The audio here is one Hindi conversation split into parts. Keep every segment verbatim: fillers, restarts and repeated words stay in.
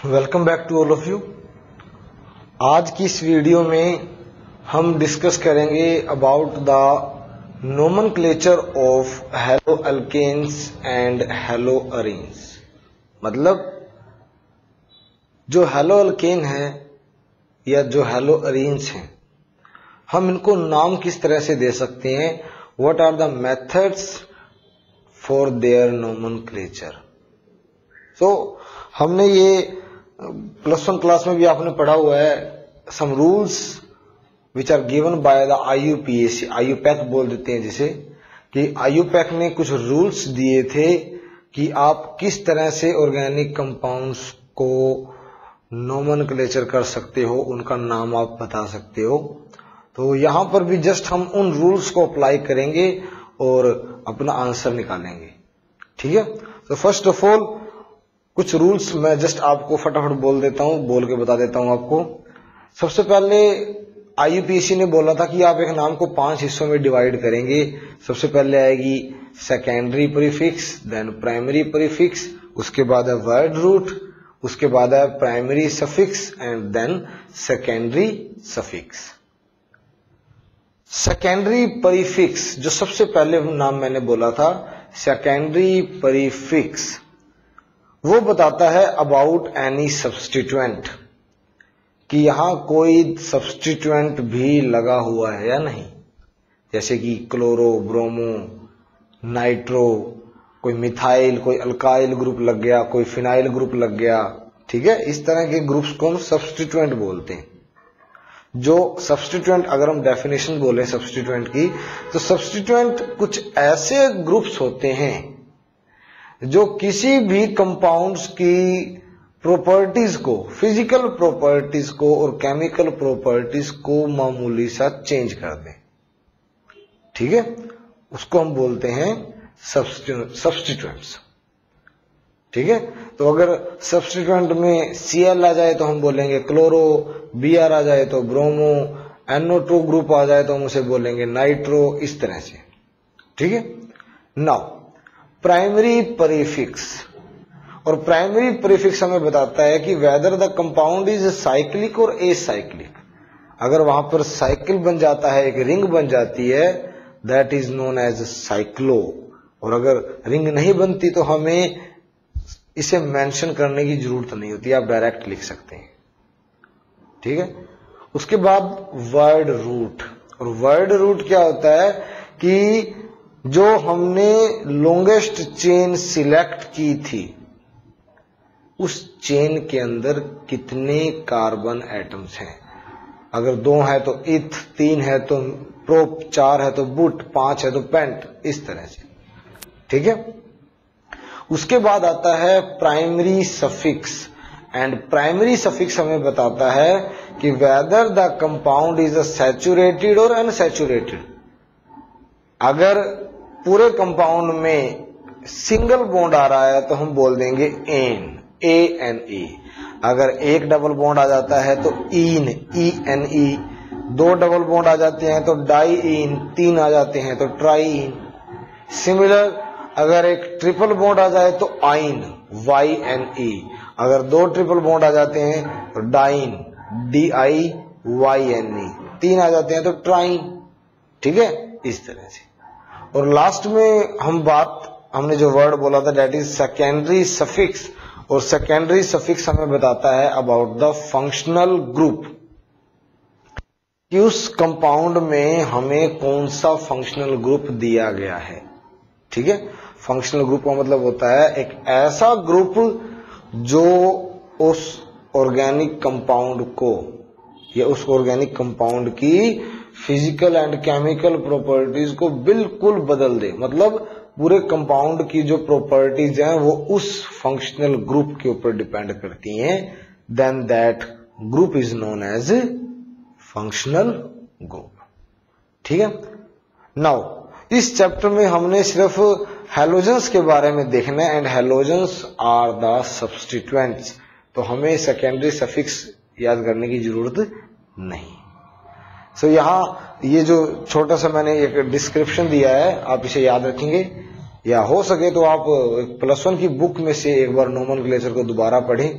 Welcome back to all of you. आज की इस वीडियो में हम डिस्कस करेंगे about the nomenclature of haloalkanes and haloarenes. मतलब जो हैलोअल्केन है या जो हैलोअरेन्स हैं, हम इनको नाम किस तरह से दे सकते हैं, what are the methods for their nomenclature. So हमने ये प्लस वन क्लास में भी आपने पढ़ा हुआ है, some rules which are given by the IUPAC, IUPAC बोल देते हैं जिसे, कि आईयूपैक ने कुछ रूल्स दिए थे कि आप किस तरह से ऑर्गेनिक कंपाउंड्स को नोमेनक्लेचर कर सकते हो, उनका नाम आप बता सकते हो। तो यहां पर भी जस्ट हम उन रूल्स को अप्लाई करेंगे और अपना आंसर निकालेंगे। ठीक है, तो फर्स्ट ऑफ ऑल कुछ रूल्स मैं जस्ट आपको फटाफट बोल देता हूं, बोल के बता देता हूं आपको। सबसे पहले आईयूपीएसी ने बोला था कि आप एक नाम को पांच हिस्सों में डिवाइड करेंगे। सबसे पहले आएगी secondary prefix, then primary prefix, उसके बाद है वर्ड रूट, उसके बाद है primary suffix and then secondary suffix. Secondary prefix जो सबसे पहले नाम मैंने बोला था, सेकेंडरी प्रीफिक्स, वो बताता है अबाउट एनी सब्स्टिट्यूएंट, कि यहां कोई सब्स्टिट्यूएंट भी लगा हुआ है या नहीं। जैसे कि क्लोरो, ब्रोमो, नाइट्रो, कोई मिथाइल, कोई अल्काइल ग्रुप लग गया, कोई फिनाइल ग्रुप लग गया। ठीक है, इस तरह के ग्रुप्स को हम सब्स्टिट्यूएंट बोलते हैं। जो सब्स्टिट्यूएंट, अगर हम डेफिनेशन बोले सब्स्टिट्यूएंट की, तो सब्स्टिट्यूएंट कुछ ऐसे ग्रुप्स होते हैं जो किसी भी कंपाउंड्स की प्रॉपर्टीज को, फिजिकल प्रॉपर्टीज को और केमिकल प्रॉपर्टीज को मामूली सा चेंज कर दें। ठीक है, उसको हम बोलते हैं सब्स्टिट्यूएंट्स। ठीक है, तो अगर सब्स्टिट्यूएंट में सीएल आ जाए तो हम बोलेंगे क्लोरो, बीआर आ जाए तो ब्रोमो, एनओ टू ग्रुप आ जाए तो हम उसे बोलेंगे नाइट्रो, इस तरह से। ठीक है, नाउ प्राइमरी प्रीफिक्स, और प्राइमरी प्रीफिक्स हमें बताता है कि whether the compound is cyclic और एसाइक्लिक। अगर वहां पर साइकिल बन जाता है, एक रिंग बन जाती है, that is known as cyclo. और अगर रिंग नहीं बनती तो हमें इसे मेंशन करने की जरूरत नहीं होती, आप डायरेक्ट लिख सकते हैं। ठीक है, उसके बाद वर्ड रूट, और वर्ड रूट क्या होता है कि जो हमने लॉन्गेस्ट चेन सिलेक्ट की थी, उस चेन के अंदर कितने कार्बन एटम्स हैं। अगर दो है तो इथ, तीन है तो प्रोप, चार है तो बुट, पांच है तो पेंट, इस तरह से। ठीक है, उसके बाद आता है primary suffix, and primary suffix हमें बताता है कि whether the compound is a saturated और अनसैचुरेटेड। अगर पूरे कंपाउंड में सिंगल बॉन्ड आ रहा है तो हम बोल देंगे एन, ए एन ई। अगर एक डबल बॉन्ड आ जाता है तो ईन, ई एन ई। दो डबल बॉन्ड आ जाते हैं तो डाई इन, तीन आ जाते हैं तो ट्राईन। सिमिलर अगर एक ट्रिपल बॉन्ड आ जाए तो आइन, वाई एन ई। अगर दो ट्रिपल बॉन्ड आ जाते हैं तो diene, D I Y N E. तीन आ जाते हैं तो ट्राइन। ठीक है, इस तरह से। और लास्ट में हम बात, हमने जो वर्ड बोला था, दैट इज सेकेंडरी सफिक्स, और सेकेंडरी सफिक्स हमें बताता है अबाउट द फंक्शनल ग्रुप, कि उस कंपाउंड में हमें कौन सा फंक्शनल ग्रुप दिया गया है। ठीक है, फंक्शनल ग्रुप का मतलब होता है एक ऐसा ग्रुप जो उस ऑर्गेनिक कंपाउंड को या उस ऑर्गेनिक कंपाउंड की फिजिकल एंड केमिकल प्रॉपर्टीज को बिल्कुल बदल दे। मतलब पूरे कंपाउंड की जो प्रॉपर्टीज हैं वो उस फंक्शनल ग्रुप के ऊपर डिपेंड करती हैं, then that group is known as functional group. ठीक है, नाउ इस चैप्टर में हमने सिर्फ हैलोजेंस के बारे में देखना है, and halogens are the substituents. तो हमें सेकेंडरी सफिक्स याद करने की जरूरत नहीं। सो so, यहाँ ये जो छोटा सा मैंने एक डिस्क्रिप्शन दिया है, आप इसे याद रखेंगे, या हो सके तो आप प्लस वन की बुक में से एक बार नोमेनक्लेचर को दोबारा पढ़ें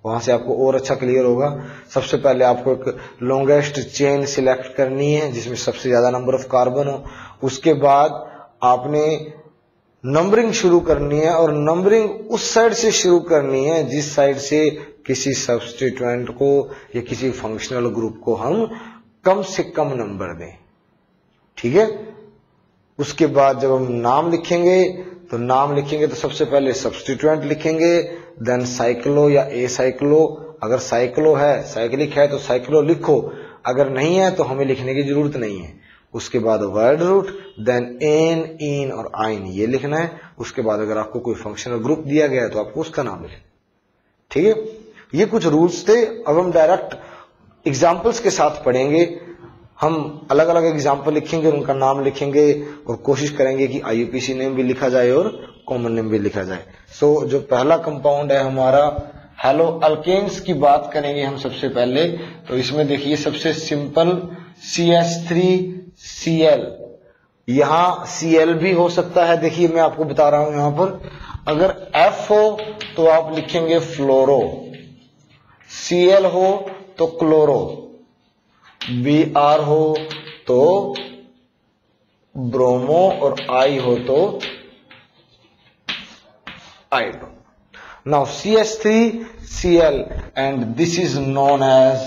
वहां से आपको और अच्छा क्लियर होगा। सबसे पहले आपको एक लॉन्गेस्ट चेन सिलेक्ट करनी है जिसमें सबसे ज्यादा नंबर ऑफ कार्बन हो। उसके बाद आपने नंबरिंग शुरू करनी है और नंबरिंग उस साइड से शुरू करनी है जिस साइड से किसी सब्स्टिट्यूएंट को या किसी फंक्शनल ग्रुप को हम कम से कम नंबर दें। ठीक है। उसके बाद जब हम नाम लिखेंगे तो नाम लिखेंगे तो सबसे पहले सब्स्टिट्यूएंट लिखेंगे, देन साइक्लो या ए साइक्लो। अगर साइक्लो है, साइक्लिक है तो साइक्लो लिखो, अगर नहीं है तो हमें लिखने की जरूरत नहीं है। उसके बाद word root, then ane, ene और आइन ये लिखना है। उसके बाद अगर आपको कोई फंक्शनल ग्रुप दिया गया है तो आपको उसका नाम लिखना। ठीक है। ये कुछ रूल्स थे। अब हम डायरेक्ट एग्जाम्पल्स के साथ पढ़ेंगे। हम अलग अलग एग्जाम्पल लिखेंगे और उनका नाम लिखेंगे और कोशिश करेंगे कि आईयूपीसी नेम भी लिखा जाए और कॉमन नेम भी लिखा जाए। सो so, जो पहला कंपाउंड है हमारा हेलो अल्केन्स की बात करेंगे हम सबसे पहले। तो इसमें देखिए सबसे simple C H three C L, यहां सी एल भी हो सकता है। देखिए मैं आपको बता रहा हूं, यहां पर अगर एफ हो तो आप लिखेंगे फ्लोरो, सी एल हो तो क्लोरो, बी आर हो तो ब्रोमो और आई हो तो iodo. Now C H three C L and this is known as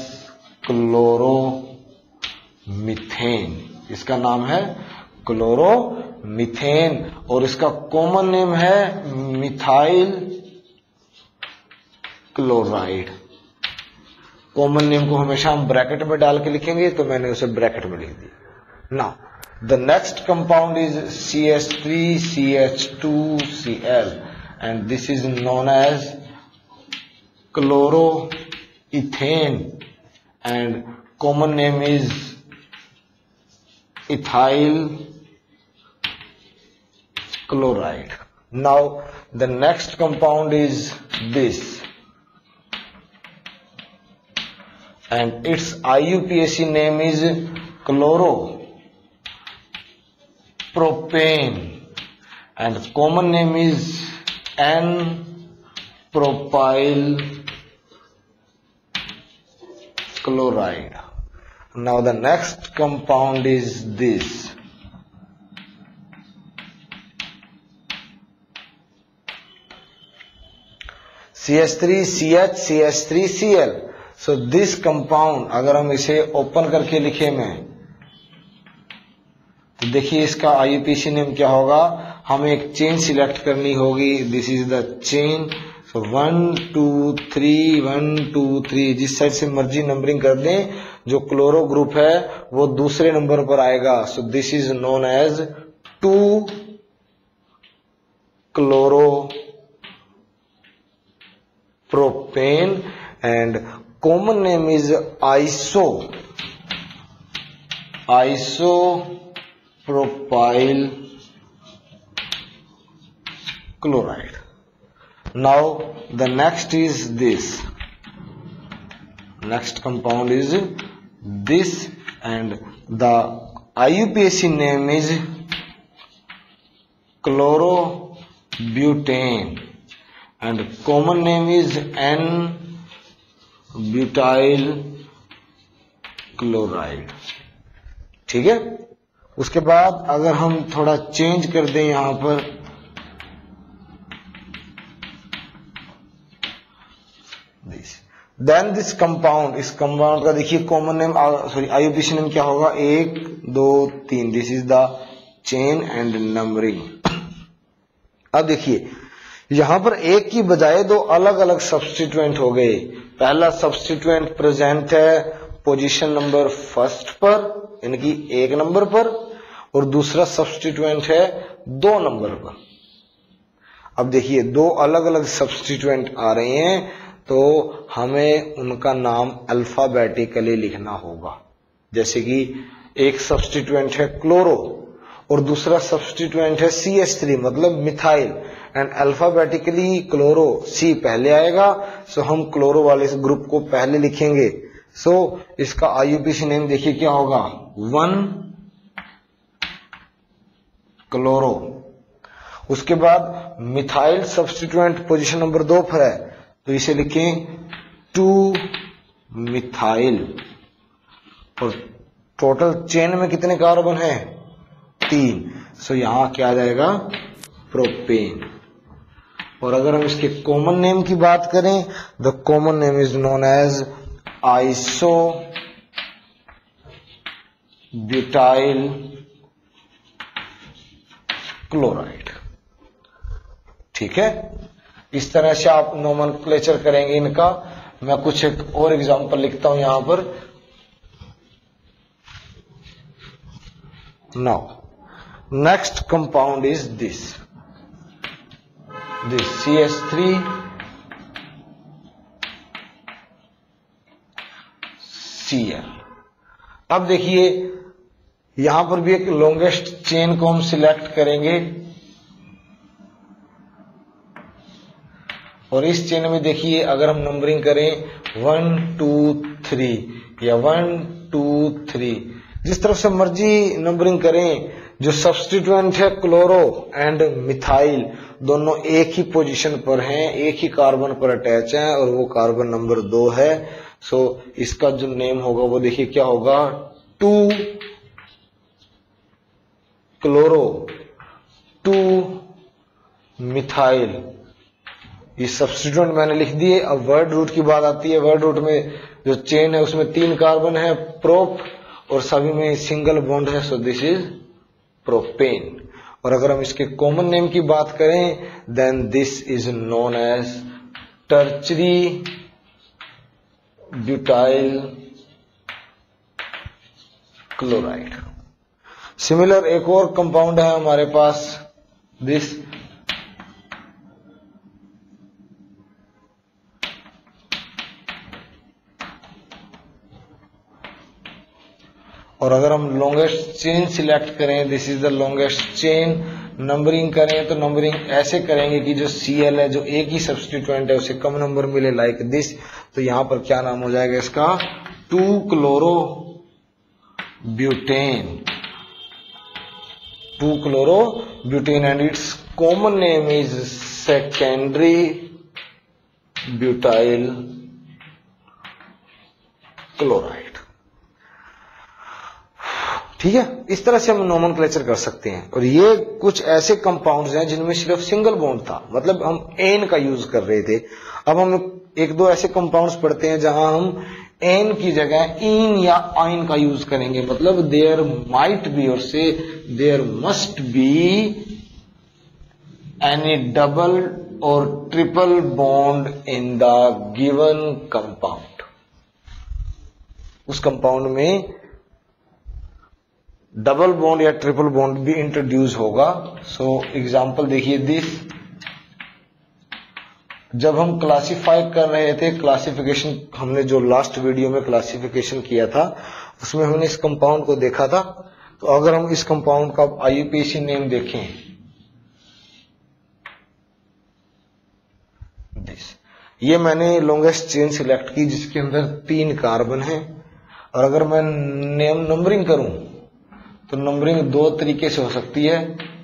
chloromethane. इसका नाम है क्लोरोमीथेन और इसका कॉमन नेम है मिथाइल क्लोराइड। कॉमन नेम को हमेशा हम ब्रैकेट में डाल के लिखेंगे तो मैंने उसे ब्रैकेट में लिख दिया। Now the next compound is C H three C H two C L and this is known as chloroethane and common name is ethyl chloride. Now the next compound is this and its I U P A C name is chloropropane and common name is N propyl chloride. Now the next compound is this C H three C H C H three C L. So this compound अगर हम इसे ओपन करके लिखे में तो देखिए इसका I U P A C name क्या होगा। हमें एक चेन सिलेक्ट करनी होगी। This is the chain. So one two three one two three जिस साइड से मर्जी नंबरिंग कर दें, जो क्लोरो ग्रुप है वो दूसरे नंबर पर आएगा। So this is known as two chloro propane and common name is iso isopropyl chloride. Now the next is this next compound is this and the I U P A C name is chlorobutane and common name is N butyl chloride. ठीक है। उसके बाद अगर हम थोड़ा चेंज कर दें यहां पर देन दिस कंपाउंड, इस कंपाउंड का देखिए common name sorry I U P A C name क्या होगा, एक दो तीन। This is the chain and numbering. अब देखिए यहां पर एक की बजाय दो अलग अलग सब्स्टिट्यूएंट हो गए। पहला सब्स्टिट्यूएंट प्रेजेंट है पोजीशन नंबर फर्स्ट पर यानी कि एक नंबर पर और दूसरा सब्स्टिट्यूएंट है दो नंबर पर। अब देखिए दो अलग अलग सब्स्टिट्यूएंट आ रहे हैं तो हमें उनका नाम अल्फाबेटिकली लिखना होगा। जैसे कि एक सब्स्टिट्यूएंट है क्लोरो और दूसरा सब्स्टिट्यूएंट है सी एच थ्री मतलब methyl and alphabetically chloro C पहले आएगा। सो हम क्लोरो वाले इस ग्रुप को पहले लिखेंगे। सो इसका I U P A C name देखिए क्या होगा, वन क्लोरो। उसके बाद मिथाइल सब्स्टिट्यूएंट पोजीशन नंबर दो पर है तो इसे लिखें टू मिथाइल, और टोटल चेन में कितने कार्बन है? तीन। सो यहां क्या आ जाएगा? प्रोपेन। और अगर हम इसके कॉमन नेम की बात करें, the common name is known as isobutyl chloride. ठीक है, इस तरह से आप नोमेनक्लेचर करेंगे इनका। मैं कुछ एक और एग्जांपल लिखता हूं यहां पर। Now next compound is this this C H three C L. अब देखिए यहां पर भी एक लॉन्गेस्ट चेन को हम सिलेक्ट करेंगे, और इस चेन में देखिए अगर हम नंबरिंग करें वन टू थ्री या वन टू थ्री, जिस तरफ से मर्जी नंबरिंग करें, जो सब्स्टिट्यूएंट है क्लोरो एंड मिथाइल दोनों एक ही पोजीशन पर हैं, एक ही कार्बन पर अटैच हैं, और वो कार्बन नंबर दो है। सो इसका जो नेम होगा वो देखिए क्या होगा? Two chloro two methyl. ये सब्स्टिट्यूएंट मैंने लिख दिए। अब वर्ड रूट की बात आती है। वर्ड रूट में जो चेन है उसमें तीन कार्बन है, प्रोप, और सभी में सिंगल बॉन्ड है। So this is propane. और अगर हम इसके कॉमन नेम की बात करें, then this is known as tertiary butyl chloride. Similar एक और कंपाउंड है हमारे पास, दिस और अगर हम लॉन्गेस्ट चेन सिलेक्ट करें, this is the longest chain, numbering करें तो नंबरिंग ऐसे करेंगे कि जो सी एल है, जो एक ही सब्स्टिट्यूएंट है, उसे कम नंबर मिले, लाइक दिस। तो यहां पर क्या नाम हो जाएगा इसका? Two chloro butane two chloro butane and its common name is secondary butyl chloride. ठीक है, इस तरह से हम नोमेनक्लेचर कर सकते हैं। और ये कुछ ऐसे कंपाउंड्स हैं जिनमें सिर्फ सिंगल बॉन्ड था, मतलब हम एन का यूज कर रहे थे। अब हम एक दो ऐसे कंपाउंड्स पढ़ते हैं जहां हम एन की जगह इन या आइन का यूज करेंगे, मतलब देयर माइट बी और say there must be any double और triple bond in the given compound. उस कंपाउंड में डबल बॉन्ड या ट्रिपल बॉन्ड भी इंट्रोड्यूस होगा। सो एग्जांपल देखिए दिस। जब हम क्लासिफाई कर रहे थे, क्लासिफिकेशन हमने जो लास्ट वीडियो में क्लासिफिकेशन किया था उसमें हमने इस कंपाउंड को देखा था। तो अगर हम इस कंपाउंड का I U P A C name देखें, दिस, ये मैंने लॉन्गेस्ट चेन सिलेक्ट की जिसके अंदर तीन कार्बन है। और अगर मैं नेम नंबरिंग करूं तो नंबरिंग दो तरीके से हो सकती है।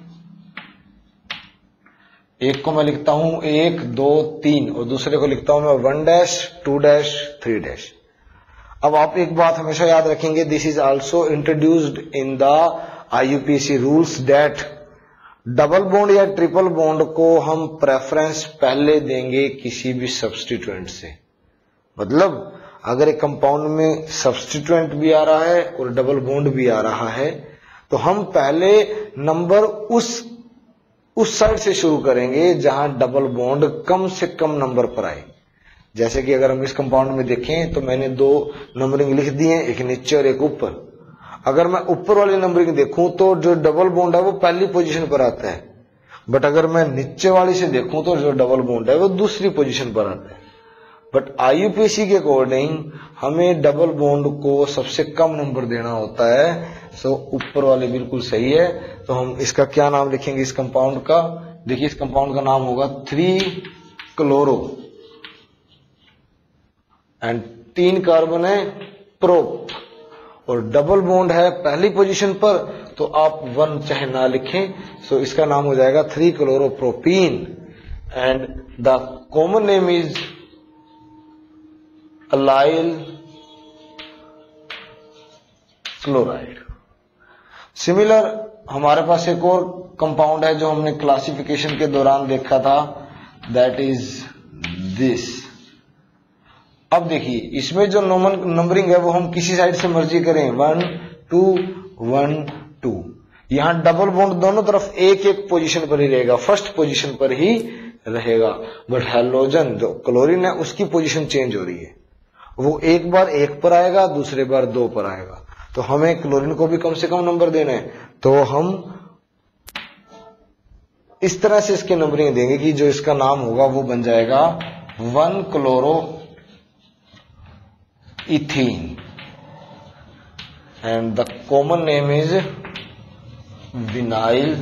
एक को मैं लिखता हूं एक दो तीन, और दूसरे को लिखता हूं मैं one dash two dash three dash. अब आप एक बात हमेशा याद रखेंगे, this is also introduced in the I U P A C rules that double bond या ट्रिपल बॉन्ड को हम प्रेफरेंस पहले देंगे किसी भी सब्स्टिट्यूएंट से। मतलब अगर एक कंपाउंड में सब्स्टिट्यूएंट भी आ रहा है और डबल बॉन्ड भी आ रहा है, तो हम पहले नंबर उस उस साइड से शुरू करेंगे जहां डबल बॉन्ड कम से कम नंबर पर आए। जैसे कि अगर हम इस कंपाउंड में देखें तो मैंने दो नंबरिंग लिख दी है, एक नीचे और एक ऊपर। अगर मैं ऊपर वाली नंबरिंग देखूं तो जो डबल बॉन्ड है वो पहली पोजीशन पर आता है, बट अगर मैं नीचे वाली से देखूं तो जो डबल बॉन्ड है वो दूसरी पोजीशन पर आता है। But I U P A C के अकॉर्डिंग हमें डबल बॉन्ड को सबसे कम नंबर देना होता है। सो ऊपर वाले बिल्कुल सही है। तो हम इसका क्या नाम लिखेंगे इस कंपाउंड का? देखिए इस कंपाउंड का नाम होगा थ्री क्लोरो एंड तीन कार्बन है प्रोप, और डबल बॉन्ड है पहली पोजीशन पर, तो आप वन चाहे ना लिखें। सो इसका नाम हो जाएगा three chloropropene and the common name is allyl chloride. Similar हमारे पास एक और कंपाउंड है जो हमने क्लासिफिकेशन के दौरान देखा था, दैट इज दिस। अब देखिए इसमें जो नंबरिंग है वो हम किसी साइड से मर्जी करें, वन टू वन टू, यहां डबल बॉन्ड दोनों तरफ एक एक पोजीशन पर ही रहेगा, फर्स्ट पोजीशन पर ही रहेगा। बट हैलोजन जो क्लोरीन है उसकी पोजीशन चेंज हो रही है, वो एक बार एक पर आएगा, दूसरे बार दो पर आएगा। तो हमें क्लोरीन को भी कम से कम नंबर देना है, तो हम इस तरह से इसके नंबरिंग देंगे कि जो इसका नाम होगा वो बन जाएगा one chloro ethene and the common name is vinyl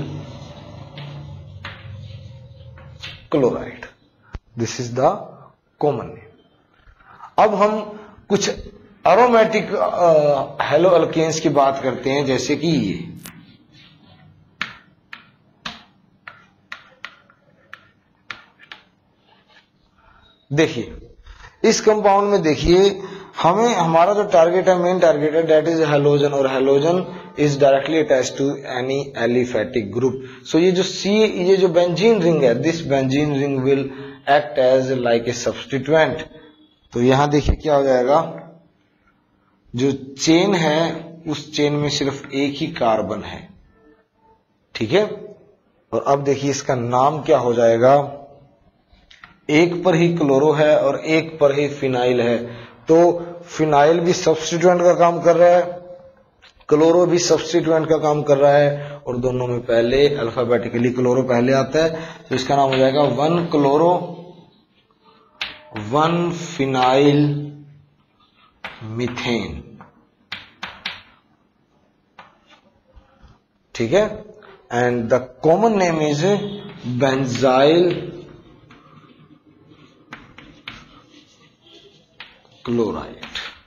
chloride. This is the common name. अब हम कुछ एरोमेटिक हेलो अल्केन्स की बात करते हैं, जैसे कि ये देखिए इस कंपाउंड में देखिए हमें हमारा जो टारगेट है, मेन टारगेट है, दैट इज हैलोजन, और halogen is directly attached to any aliphatic group. So ये जो सी ये जो बेंजीन रिंग है, this benzene ring will act as like a substituent. तो यहां देखिए क्या हो जाएगा, जो चेन है उस चेन में सिर्फ एक ही कार्बन है, ठीक है। और अब देखिए इसका नाम क्या हो जाएगा, एक पर ही क्लोरो है और एक पर ही फिनाइल है, तो फिनाइल भी सब्स्टिट्यूएंट का काम कर रहा है, क्लोरो भी सब्स्टिट्यूएंट का काम कर रहा है, और दोनों में पहले अल्फाबेटिकली क्लोरो पहले आता है, तो इसका नाम हो जाएगा one chloro one phenyl methane, ठीक है। And the common name is benzyl chloride,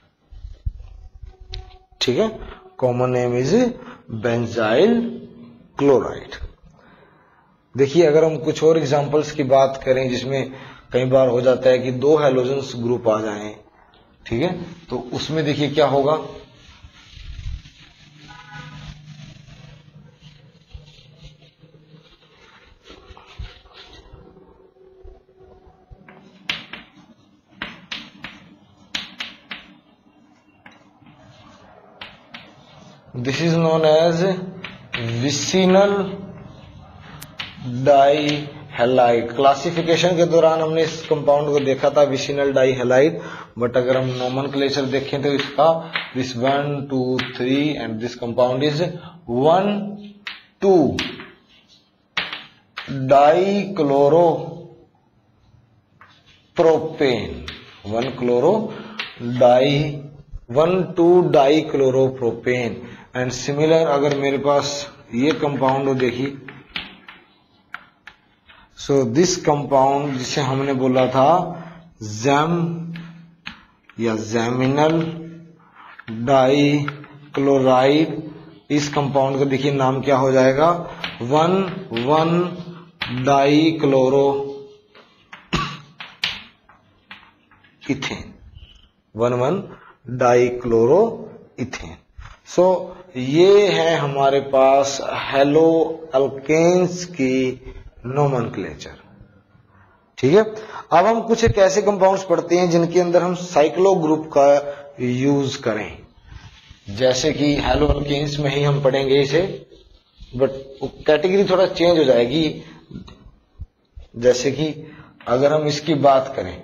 ठीक है। Common name is benzyl chloride. देखिए अगर हम कुछ और एग्जांपल्स की बात करें जिसमें कई बार हो जाता है कि दो हैलोजन्स ग्रुप आ जाएं, ठीक है, तो उसमें देखिए क्या होगा, this is known as vicinal dihalide. Classification के दौरान हमने इस कंपाउंड को देखा था विसिनल डाइहैलाइड, बट अगर हम नोमेनक्लेचर देखें तो इसका this one two three and this compound is one two di chloro propane, one chloro di one two di chloro propane. And similar अगर मेरे पास ये कंपाउंड हो, देखिए सो दिस कंपाउंड जिसे हमने बोला था जैम या जैमिनल डाई क्लोराइड, इस कंपाउंड का देखिए नाम क्या हो जाएगा, one one di chloro ethane, one one di chloro ethane. So ये है हमारे पास हेलो अल्केन्स की नोमेनक्लेचर, ठीक है। अब हम कुछ एक ऐसे कंपाउंड्स पढ़ते हैं जिनके अंदर हम साइक्लो ग्रुप का यूज करें, जैसे कि हेलो अल्केन्स में ही हम पढ़ेंगे इसे, बट कैटेगरी थोड़ा चेंज हो जाएगी। जैसे कि अगर हम इसकी बात करें,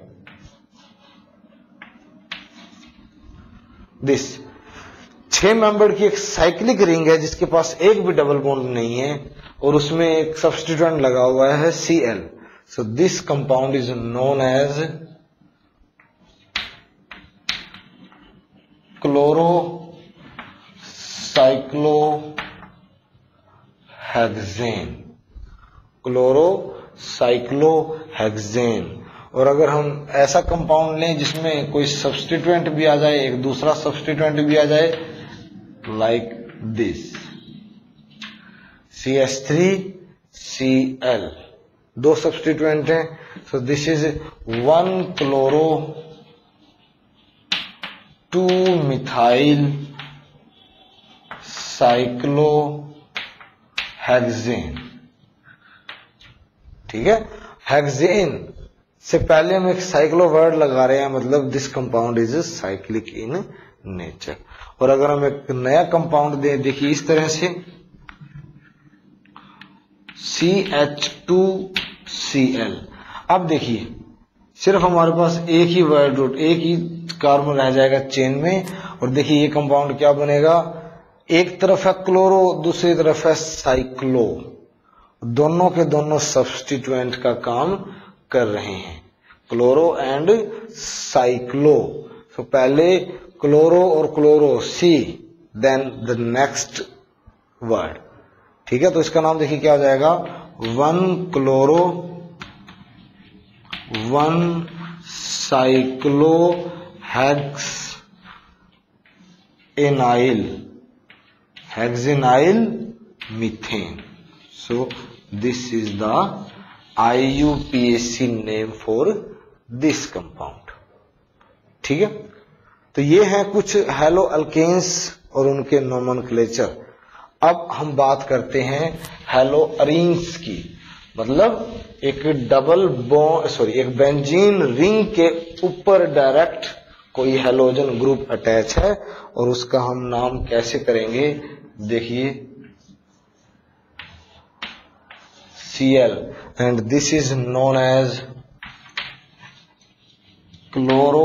दिस छह मेंबर की एक साइक्लिक रिंग है जिसके पास एक भी डबल बॉन्ड नहीं है और उसमें एक सब्स्टिट्यूएंट लगा हुआ है C L. So this compound is known as chloro cyclohexane, chloro cyclohexane. और अगर हम ऐसा कंपाउंड लें जिसमें कोई सब्स्टिट्यूएंट भी आ जाए, एक दूसरा सब्स्टिट्यूएंट भी आ जाए, like this C H three C L, दो सब्स्टिट्यूएंट हैं, so this is one chloro two methyl cyclohexane. ठीक है, हेक्सेन से पहले हम एक साइक्लो वर्ड लगा रहे हैं, मतलब this compound is cyclic in nature. और अगर हम एक नया कंपाउंड दें, देखिए इस तरह से C H two C L. अब देखिए सिर्फ हमारे पास एक ही वर्ड रूट, एक ही कार्बन रह जाएगा चेन में, और देखिए ये कंपाउंड क्या बनेगा, एक तरफ है क्लोरो, दूसरी तरफ है साइक्लो, दोनों के दोनों सब्स्टिट्यूएंट का काम कर रहे हैं, क्लोरो एंड साइक्लो। तो पहले क्लोरो और chloro C, then the next word. ठीक है, तो इसका नाम देखिए क्या हो जाएगा, one chloro one cyclo hex enyl hexenyl methane. So this is the I U P A C name for this compound. ठीक है, तो ये हैं कुछ हैलो अल्केन्स और उनके नोमेनक्लेचर। अब हम बात करते हैं हैलो अरीन्स की, मतलब एक डबल बॉन्ड सॉरी एक बेंजीन रिंग के ऊपर डायरेक्ट कोई हैलोजन ग्रुप अटैच है, और उसका हम नाम कैसे करेंगे, देखिए C L, and this is known as chloro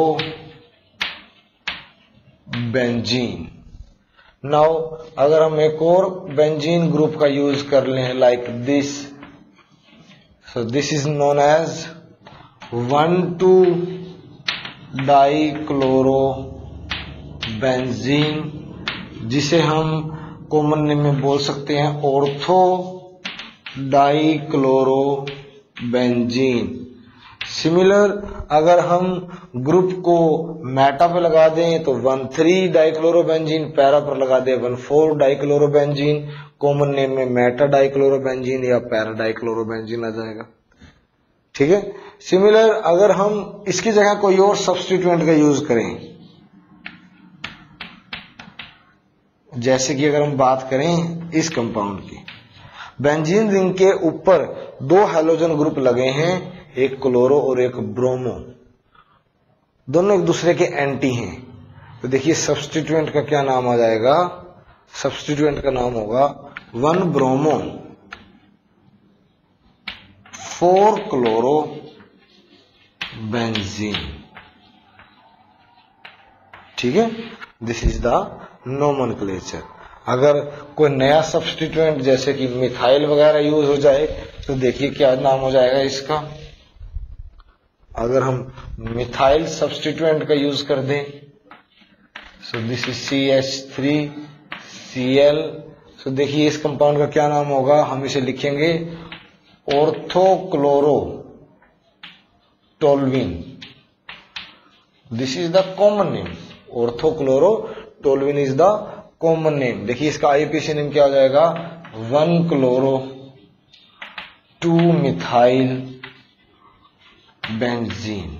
benzene. Now अगर हम एक और बेंजीन ग्रुप का यूज कर लें like this, so this is known as one two di chloro benzene, जिसे हम कॉमन नेम में बोल सकते हैं ortho di chloro benzene. Similar अगर हम ग्रुप को मेटा पे लगा दें तो वन थ्री डाइक्लोरोबेंजीन, पैरा पर लगा दें one four dichlorobenzene, common name में मेटा डाइक्लोरोबेंजीन या पैरा डाइक्लोरोबेंजीन आ जाएगा। ठीक है, सिमिलर अगर हम इसकी जगह कोई और सब्स्टिट्यूएंट का यूज करें, जैसे कि अगर हम बात करें इस कंपाउंड की, बेंजीन रिंग के ऊपर दो हैलोजन ग्रुप लगे हैं, एक क्लोरो और एक ब्रोमो, दोनों एक दूसरे के एंटी हैं। तो देखिए सब्स्टिट्यूएंट का क्या नाम आ जाएगा, सब्स्टिट्यूएंट का नाम होगा one bromo four chloro benzene. ठीक है, दिस इज द नोमेनक्लेचर। अगर कोई नया सब्स्टिट्यूएंट जैसे कि मिथाइल वगैरह यूज हो जाए तो देखिए क्या नाम हो जाएगा इसका। अगर हम मिथाइल सब्स्टिट्यूएंट का यूज कर दें, so this is C H three C L, so देखिए इस कंपाउंड का क्या नाम होगा, हम इसे लिखेंगे orthochloro toluene. This is the common name, orthochloro toluene is the common name. देखिए इसका आईयूपीएसी नेम क्या हो जाएगा, one chloro two methyl benzene.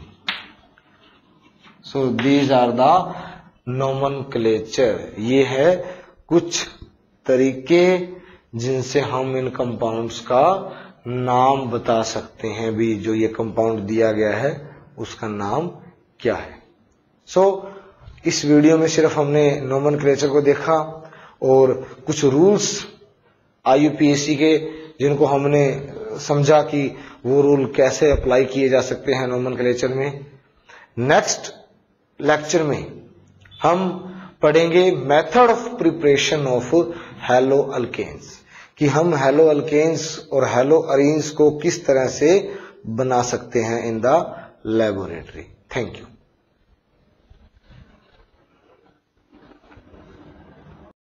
So these are the nomenclature. ये है कुछ तरीके जिनसे हम इन कंपाउंड्स का नाम बता सकते हैं भी, जो ये कंपाउंड दिया गया है उसका नाम क्या है। सो so, इस वीडियो में सिर्फ हमने नोमेनक्लेचर को देखा और कुछ रूल्स आईयूपीएसी के जिनको हमने समझा कि वो रूल कैसे अप्लाई किए जा सकते हैं नोमेनक्लेचर में। नेक्स्ट लेक्चर में हम पढ़ेंगे method of preparation of haloalkanes, कि हम हैलोअल्केन्स और हैलोअरीन्स को किस तरह से बना सकते हैं in the laboratory. Thank you.